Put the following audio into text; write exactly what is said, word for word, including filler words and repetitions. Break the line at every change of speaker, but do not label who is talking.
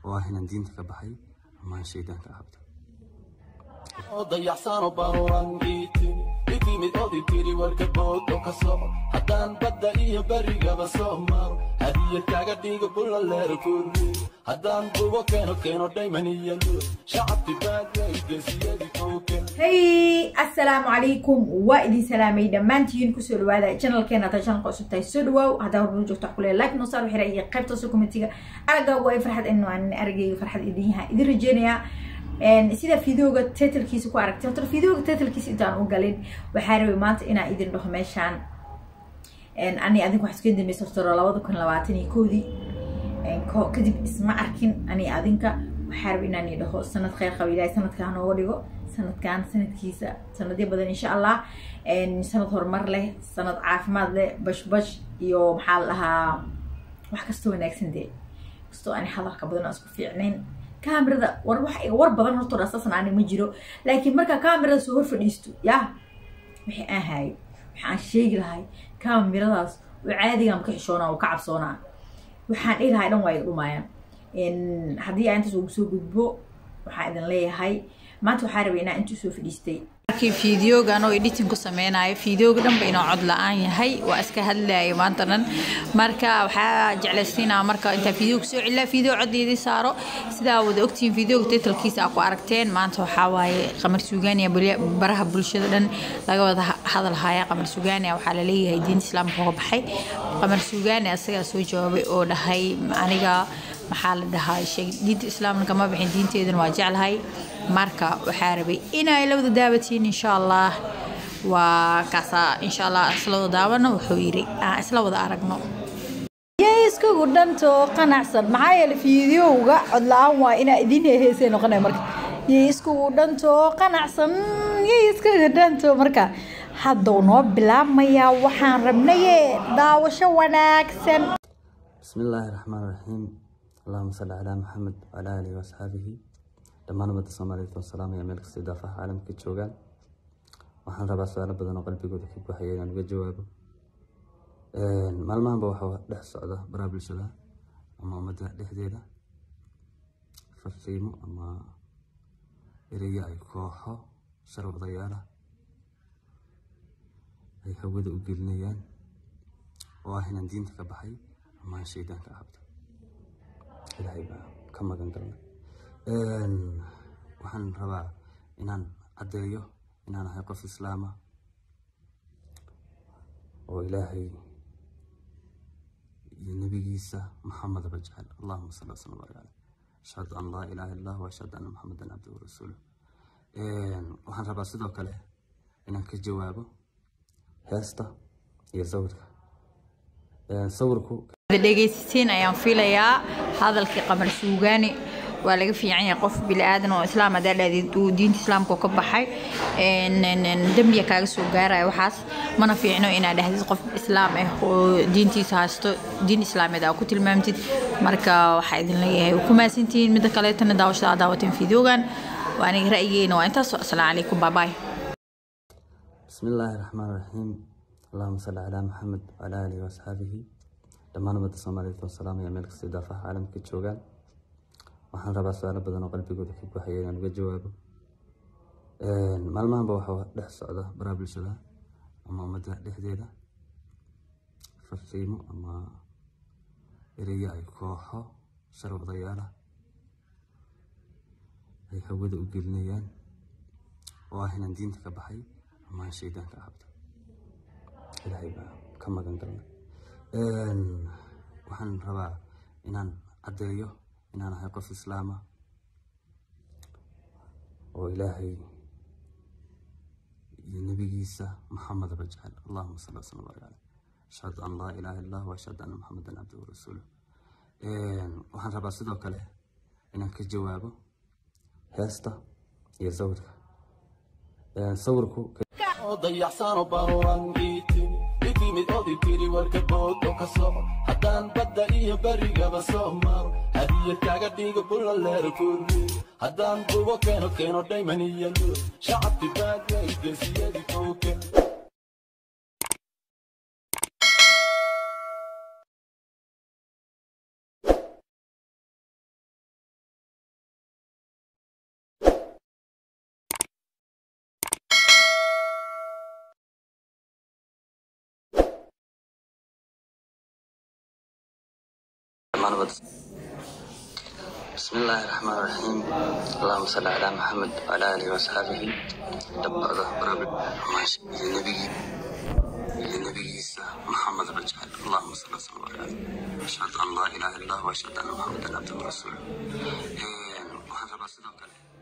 وأهنا دين تكبحي ما شيدان كعبد
ضيع سانو باروران جيتي إتي متودي تيري والكبوت وكسر حتى نبدأ إيه بريقة بسومر هدية كاقا ديقة بولا ليركوري حتى نبوه كينو كينو دايما يلو شعبتي باقي يدسيادي فوكين
هاي السلام عليكم وإدي سلامي دمانتين كسولو هذا channel كينا تا channel قصب تاي سودواو هذا هو الرجوع تحكولي لايك نصار وحرائي قيب تصو كومنتيغا أرقا واي فرحة إنو عن أرقا فرحة إديها إدي رجينيا ان سيدا فيديوغا تيتلكيسا ku aragtay horta fiidiyooga tiitlekiisa intaan u galin waxa rabay maanta inaan idin dhaho meeshaan en ani adinku wax isku dambeysay horta laba kun labaatan iyo kow en kadib isma arkin ani adinka waxa rabay inaan idin dhaho sanad khayr qabo ilaahay sanadkan oo dhigo sanadkan sanadkiisa sanadyo badan insha Allah en sanad horumar leh sanad caafimaad leh bash bash iyo maxaa la dhahaa wax kasta wanaagsan de kasto ani hadalka badan isku fiicneen كاميرا ور wax war badan horta asasan aan ma jiro laakiin marka kaamirada soo hor fadhiisto ya wixii aan hay waxaan sheegi lahay kaamiradaas oo caadiga ma ka xishoona oo ka cabsoona waxaan ilahay dhan way dhumayaan in hadii aan inta soo gudbo waxaan idin leeyahay maanta waxaan rabay inaan inta soo fadhiistay كي فيديو كانوا إديتين كسميناي فيديو قدام بينو عضلة عن هاي وأسكهل لي مانترن مركا وحاج على سينا مركا أنت فيديو كسوع إلا فيديو عضلي دي صاروا سدا ودوكتين فيديو قتيت الكيس أكو أركتين ما أنتوا حواي قمر سوجانيا برا برها بلشدن لقوا هذا الهاي قمر سوجانيا وحلالي هاي دين إسلام هو بحي قمر سوجانيا أسيا سوجوا بيقول هاي معنيها محل ده هاي شيء دين الإسلام كمان بحين دين تيدن واجع هاي marka waxa rabay inay lawada daawatiin insha Allah waa kaasa insha Allah isla wada daawano wuxuu yiri aan isla wada aragno yeesku gudhanto qanacsan maxaa yeelay fiidiyowga cod la'aan waa ina idin heesay noqonay marka yeesku gudhanto qanacsan yeesku gudhanto marka hadoo noo bilaabmaya waxaan rabnay daawasho wanaagsan
bismillaahir rahmaanir rahiim allahumma salli ala muhammad wa ala alihi wa sahbihi dhammaan ummadda Soomaaliyeed oo salaamaya meel kasta daafaha caalamka joogan waxaan rabaa su'aalo badan oo qalbigooda ka buuxaya inaan uga jawaabo een maalmahanba waxa dhex socda baraha bulshada ama ummadda dhexdeeda farqiimo ama ereyga ay kooxo sharwadayaal ay hawada u gelinayaan oo ah inaan diinta ka baxay ama shaydaan ka cabdo ilaahay baa ka magan galnay een waxaan rabaa inaan cadeeyo inaan ahay qof islaama oo ilaahay iyo nabigiisa maxamed rajal allahumma salli wa sallim alayhi ashhadu an la ilaha illa huwa ashhadu anna muhammadan abduhu wa rasuluhu een waxaan rabaa sidoo kale inaan ka jawaabo heesta iyo sawirka een sawirku
dhageysiin ayaan filayaa hadalkii qamar suugaani waa laga fiican yahay qof bil aadan oo islaam adeed uu diinta islaamka ka baxay in dambiga kaaga soo gaaray waxaas mana fiicno inaad dhahdid qof islaam ah oo diintiisa haasto diin islaameed ku tilmaamtid marka waxa idin leeyahay ku maasintiin mid kale tan daawashada daawatin fiidiyoogan waa aniga ra'yigeena waa intaas assalaamu calaykum bye bye
bismillaahir rahmaanir rahiim allahumma salli ala muhammad wa ala alihi wa sahbihi dhammaan ummadda Soomaaliyeed oo salaamaya meel kasta daafaha caalamka joogan waxaan rabaa su'aalo badan oo qalbigooda ka buuxaya inaan uga jawaabo een maalmahanba waxa dhex socda baraha bulshada ama ummadda dhexdeeda farqiimo ama ereyga ay kooxo sharwadayaal ay hawada u gelinayaan oo ah inaan diinta ka baxay ama shaydaan ka cabdo ilaahay baa ka magan galnay een waxaan rabaa inaan cadeeyo inaan ahay qof islaama oo ilaahay iyo nabigiisa maxamed rajal allahumma salli wa sallim alayhi ashhadu an la ilaha illa huwa ashhadu anna muhammadan abduhu wa rasuluhu een waxaan rabaa sidoo kale inaan ka jawaabo heesta iyo sawirka een sawirku
ضيع سانو باروران جيتي إتي متودي تيري والكبوت وكسر حتى نبدأ إيه بريقة بسومر هدية كاقا ديقة بولا ليركوري حتى نبوه كينو كينو دايما يلو شعبتي باقي يدسيادي فوكين
dhammaan wada بسم الله الرحمن الرحيم اللهم صل على محمد وعلى آله وصحبه دبعه برابط ماشي النبي النبي محمد رجال اللهم صل وسلم عليه أشهد أن لا إله إلا الله وأشهد أن محمدا عبده ورسوله وهذا بس